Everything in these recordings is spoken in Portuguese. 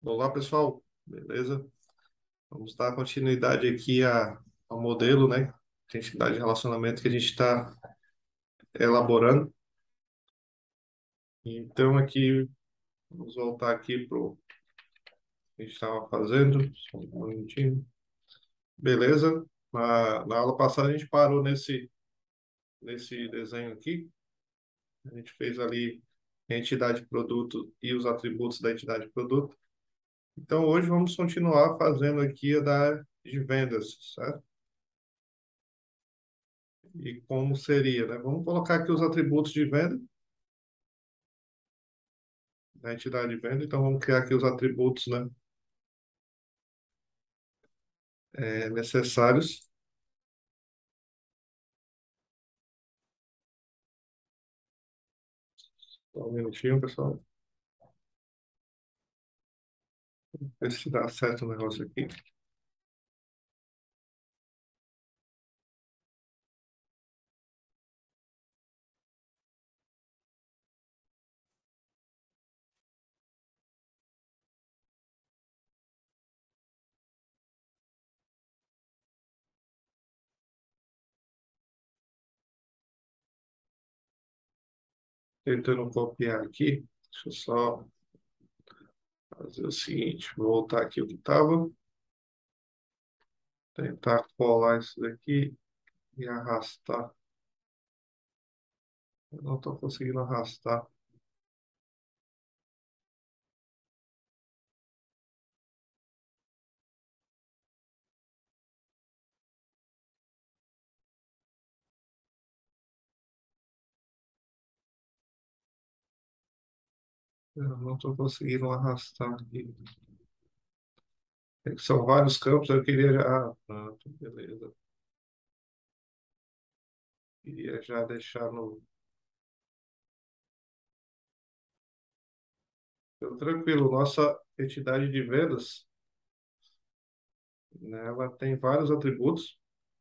Olá, pessoal. Beleza? Vamos dar continuidade aqui ao modelo, né? Identidade de relacionamento que a gente está elaborando. Então, aqui, vamos voltar aqui para o que a gente estava fazendo. Só um minutinho. Beleza? Na aula passada, a gente parou nesse desenho aqui. A gente fez ali a entidade produto e os atributos da entidade produto. Então, hoje vamos continuar fazendo aqui a da área de vendas, certo? E como seria, né? Vamos colocar aqui os atributos de venda, da entidade de venda. Então, vamos criar aqui os atributos, né, necessários. Só um minutinho, pessoal. Ver se dá certo o negócio aqui. Tentando copiar aqui. Deixa eu só fazer o seguinte. Vou voltar aqui o que estava. Tentar colar isso daqui e arrastar. Eu não estou conseguindo arrastar. Eu não estou conseguindo arrastar aqui. São vários campos. Eu queria já... Ah, pronto, beleza. Queria já deixar no... Então, tranquilo. Nossa entidade de vendas, né, ela tem vários atributos.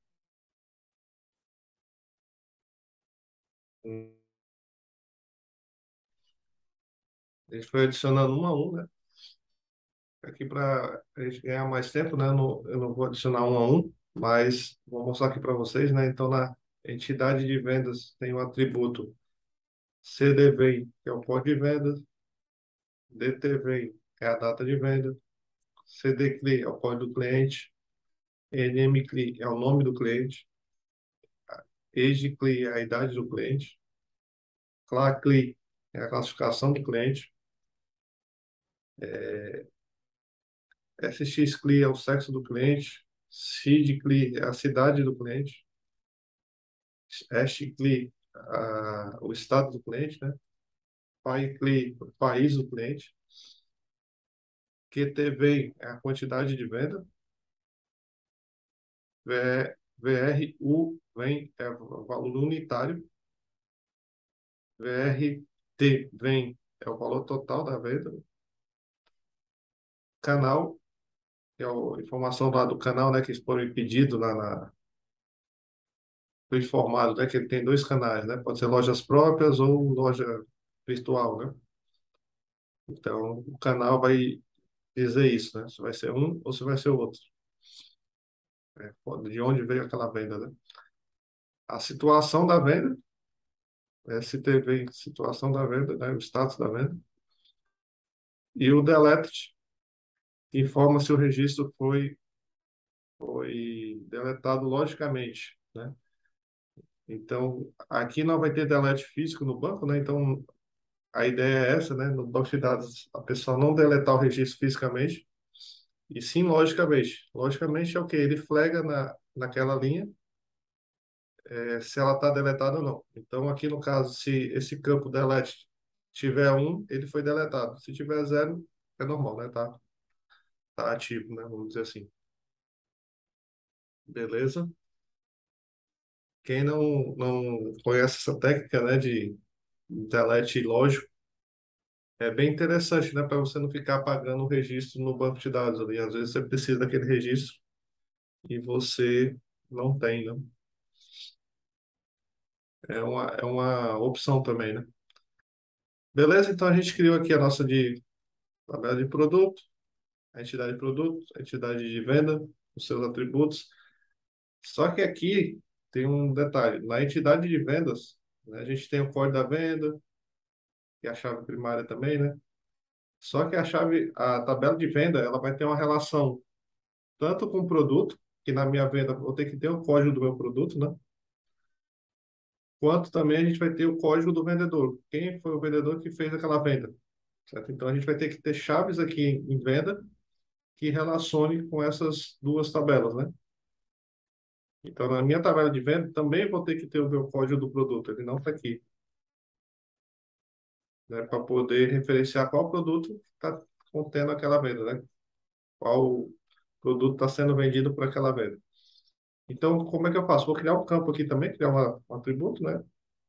A gente foi adicionando um a um, né? Aqui para a gente ganhar mais tempo, né? Eu não vou adicionar um a um, mas vou mostrar aqui para vocês, né? Então, na entidade de vendas tem o atributo CDVEI, que é o código de vendas, DTVEI é a data de venda, CDCLI é o código do cliente, NMCLI é o nome do cliente, AgeCLI é a idade do cliente, CLACLI é a classificação do cliente, SXCLI é o sexo do cliente, CIDCLI é a cidade do cliente, HashCLI, o estado do cliente, né? PyCLI, o país do cliente, QTV é a quantidade de venda, VRU vem é o valor unitário, VRT vem é o valor total da venda, canal é a informação lá do canal, né? Que foi pedido foi informado, né? Que ele tem dois canais, né? Pode ser lojas próprias ou loja virtual, né? Então, o canal vai dizer isso, né? Se vai ser um ou se vai ser o outro. De onde veio aquela venda, né? A situação da venda, STV, situação da venda, né? O status da venda. E o delete informa se o registro foi deletado logicamente, né? Então, aqui não vai ter delete físico no banco, né? Então, a ideia é essa, né? No banco de dados, a pessoa não deletar o registro fisicamente, e sim logicamente. Logicamente é o quê? Ele flaga naquela linha se ela está deletada ou não. Então, aqui no caso, se esse campo delete tiver um, ele foi deletado. Se tiver zero, é normal, né? Tá ativo, né? Vamos dizer assim. Beleza? Quem não conhece essa técnica, né, de delete lógico, é bem interessante, né? Para você não ficar apagando o registro no banco de dados ali. Às vezes você precisa daquele registro e você não tem, né? É uma opção também, né? Beleza? Então a gente criou aqui a nossa tabela de produto. a entidade de produto, a entidade de venda, os seus atributos. Só que aqui tem um detalhe. Na entidade de vendas, né, a gente tem o código da venda, que é a chave primária também, né? Só que a tabela de venda, ela vai ter uma relação tanto com o produto, que na minha venda eu vou ter que ter o código do meu produto, né? Quanto também a gente vai ter o código do vendedor. Quem foi o vendedor que fez aquela venda, certo? Então a gente vai ter que ter chaves aqui em venda que relacione com essas duas tabelas, né? Então na minha tabela de venda também vou ter que ter o meu código do produto, ele não está aqui, né? Para poder referenciar qual produto está contendo aquela venda, né? Qual produto está sendo vendido por aquela venda. Então, como é que eu faço? Vou criar um campo aqui também, criar um atributo, né?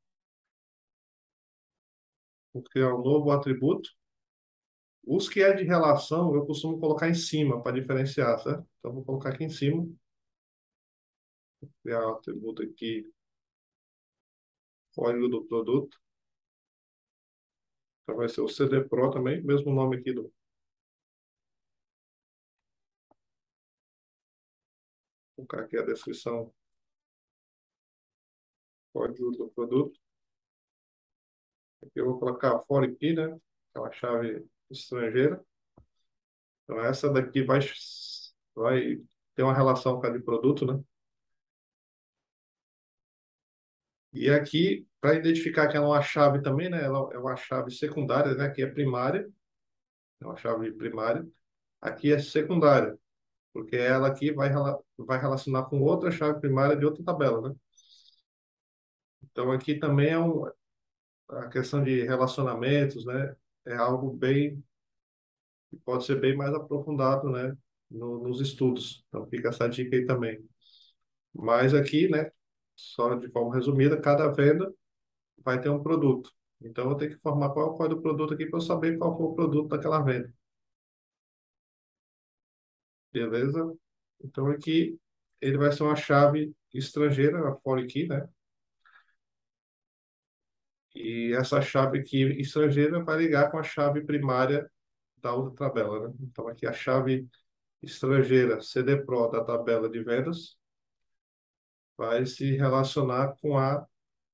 Vou criar um novo atributo. Os que é de relação, eu costumo colocar em cima para diferenciar, certo? Então, vou colocar aqui em cima, criar um atributo aqui, código do produto. Então, vai ser o CD Pro também, mesmo nome aqui vou colocar aqui a descrição, código do produto. Aqui eu vou colocar foreign key, né? Que é uma chave estrangeira. Então, essa daqui vai ter uma relação com a de produto, né? E aqui, para identificar que ela é uma chave também, né? Ela é uma chave secundária, né? Aqui é primária, é uma chave primária. Aqui é secundária, porque ela aqui vai relacionar com outra chave primária de outra tabela, né? Então, aqui também a questão de relacionamentos, né? É algo bem, que pode ser bem mais aprofundado, né? Nos estudos. Então, fica essa dica aí também. Mas aqui, né? Só de forma resumida, cada venda vai ter um produto. Então, eu vou ter que informar qual é o código do produto aqui para eu saber qual foi o produto daquela venda. Beleza? Então, aqui ele vai ser uma chave estrangeira, a foreign key, né? E essa chave aqui estrangeira vai ligar com a chave primária da outra tabela, né? Então, aqui a chave estrangeira CD Pro da tabela de vendas vai se relacionar com a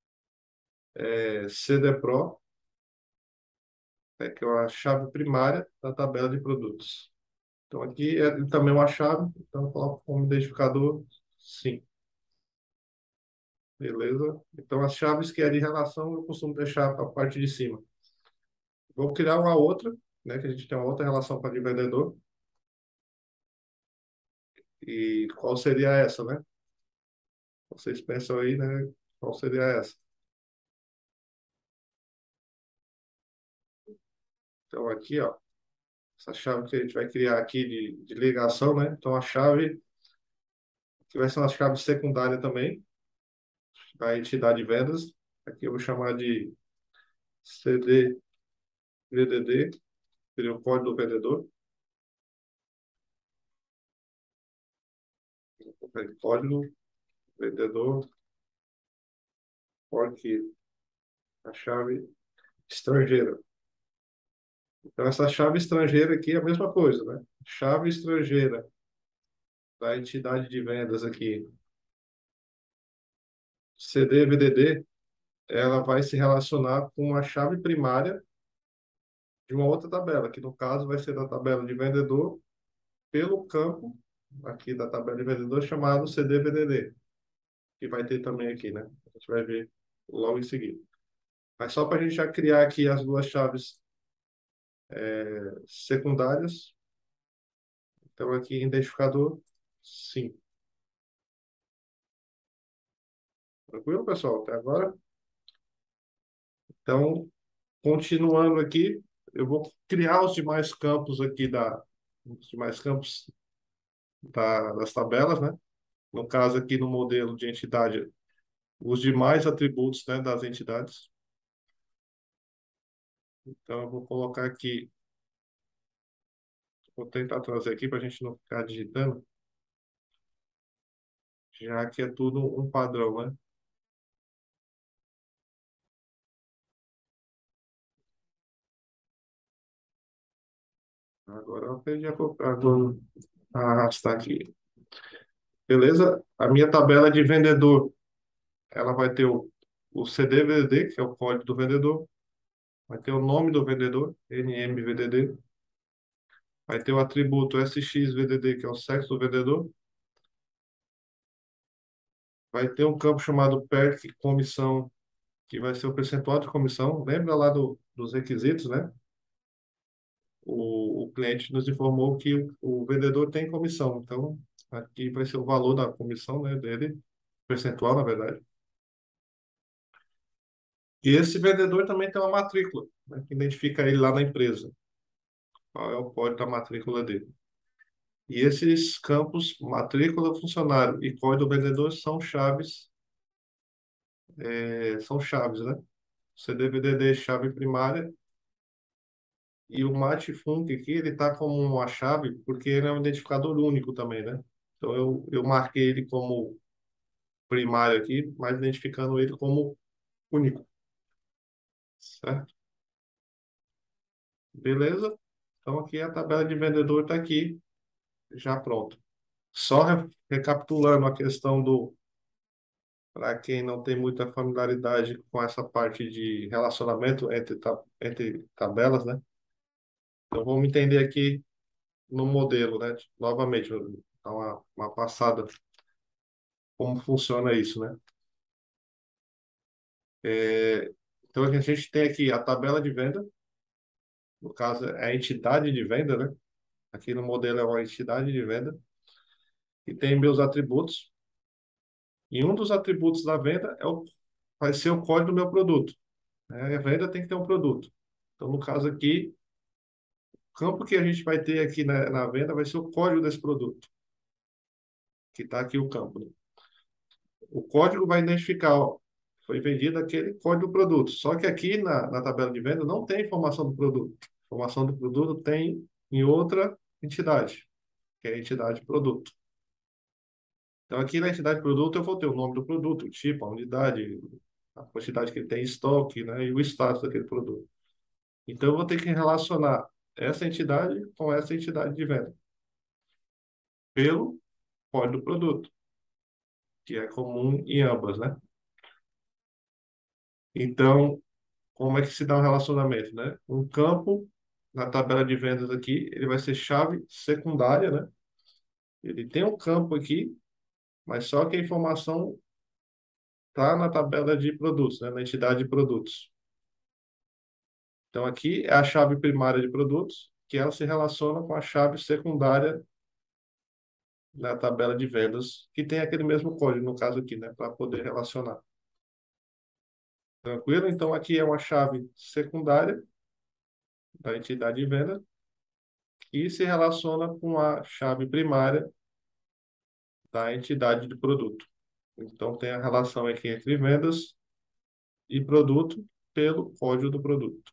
CD Pro, né, que é a chave primária da tabela de produtos. Então, aqui é também uma chave, então eu coloco como identificador sim. Beleza? Então, as chaves que é de relação eu costumo deixar para a parte de cima. Vou criar uma outra, né, que a gente tem uma outra relação para de vendedor. E qual seria essa, né? Vocês pensam aí, né? Qual seria essa? Então, aqui, ó, essa chave que a gente vai criar aqui de ligação, né? Então, a chave, que vai ser uma chave secundária também, da entidade de vendas. Aqui eu vou chamar de CDVDD, seria o código do vendedor. Código, vendedor, porque a chave estrangeira. Então, essa chave estrangeira aqui é a mesma coisa, né? Chave estrangeira da entidade de vendas aqui, CDVDD, ela vai se relacionar com a chave primária de uma outra tabela, que no caso vai ser da tabela de vendedor pelo campo aqui da tabela de vendedor chamado CDVDD, que vai ter também aqui, né? A gente vai ver logo em seguida. Mas só para a gente já criar aqui as duas chaves secundárias. Então, aqui, identificador, sim. Tranquilo, pessoal? Até agora? Então, continuando aqui, eu vou criar os demais campos aqui os demais campos das tabelas, né? No caso aqui no modelo de entidade, os demais atributos, né, das entidades. Então, eu vou colocar aqui, vou tentar trazer aqui para a gente não ficar digitando, já que é tudo um padrão, né? Agora eu aprendi a arrastar aqui. Beleza? A minha tabela de vendedor, ela vai ter o CDVD, que é o código do vendedor, vai ter o nome do vendedor, NMVDD, vai ter o atributo SXVDD, que é o sexo do vendedor, vai ter um campo chamado PERC comissão, que vai ser o percentual de comissão. Lembra lá dos requisitos, né? O cliente nos informou que o vendedor tem comissão, então aqui vai ser o valor da comissão, né, dele, percentual, na verdade. E esse vendedor também tem uma matrícula, né, que identifica ele lá na empresa. Qual é o código da matrícula dele? E esses campos, matrícula do funcionário e código do vendedor, são chaves, né? CDVDD, chave primária, e o MATFUNC aqui, ele está como uma chave, porque ele é um identificador único também, né? Então, eu marquei ele como primário aqui, mas identificando ele como único, certo? Beleza? Então, aqui a tabela de vendedor está aqui, já pronto. Só recapitulando a questão para quem não tem muita familiaridade com essa parte de relacionamento entre tabelas, né? Então vamos entender aqui no modelo, né? Novamente, vou dar uma passada como funciona isso, né? É, então a gente tem aqui a tabela de venda, no caso é a entidade de venda, né? Aqui no modelo é uma entidade de venda, e tem meus atributos. E um dos atributos da venda vai ser o código do meu produto, né? A venda tem que ter um produto. Então, no caso aqui, o campo que a gente vai ter aqui na venda vai ser o código desse produto, que está aqui o campo, né? O código vai identificar, ó, foi vendido aquele código do produto. Só que aqui na tabela de venda não tem informação do produto. A informação do produto tem em outra entidade, que é a entidade produto. Então, aqui na entidade produto, eu vou ter o nome do produto, o tipo, a unidade, a quantidade que ele tem em estoque, né, e o status daquele produto. Então, eu vou ter que relacionar essa entidade com essa entidade de venda pelo código do produto, que é comum em ambas, né? Então, como é que se dá um relacionamento, né? Um campo na tabela de vendas aqui, ele vai ser chave secundária, né? Ele tem um campo aqui, mas só que a informação está na tabela de produtos, né? Na entidade de produtos. Então, aqui é a chave primária de produtos, que ela se relaciona com a chave secundária na tabela de vendas, que tem aquele mesmo código, no caso aqui, né? Para poder relacionar. Tranquilo? Então, aqui é uma chave secundária da entidade de venda que se relaciona com a chave primária da entidade de produto. Então, tem a relação aqui entre vendas e produto pelo código do produto.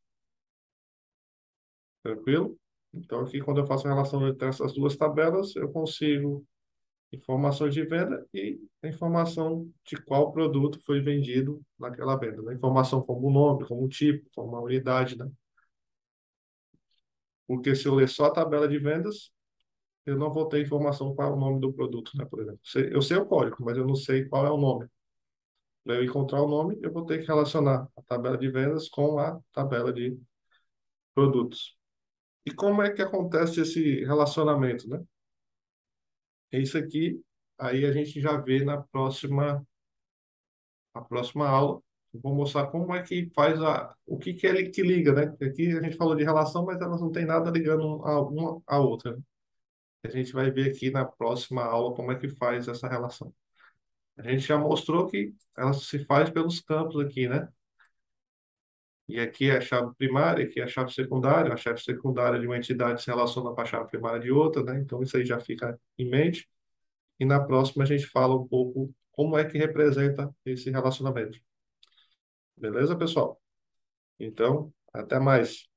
Tranquilo? Então, aqui, quando eu faço a relação entre essas duas tabelas, eu consigo informações de venda e a informação de qual produto foi vendido naquela venda, né? Informação como o nome, como o tipo, como a unidade, né? Porque se eu ler só a tabela de vendas, eu não vou ter informação qual é o nome do produto, né? Por exemplo, eu sei o código, mas eu não sei qual é o nome. Para eu encontrar o nome, eu vou ter que relacionar a tabela de vendas com a tabela de produtos. E como é que acontece esse relacionamento, né? É isso aqui, aí a gente já vê a próxima aula. Eu vou mostrar como é que faz o que que é que liga, né? Porque aqui a gente falou de relação, mas elas não têm nada ligando uma à outra, né? A gente vai ver aqui na próxima aula como é que faz essa relação. A gente já mostrou que ela se faz pelos campos aqui, né? E aqui é a chave primária, aqui é a chave secundária. A chave secundária de uma entidade se relaciona com a chave primária de outra, né? Então isso aí já fica em mente. E na próxima a gente fala um pouco como é que representa esse relacionamento. Beleza, pessoal? Então, até mais.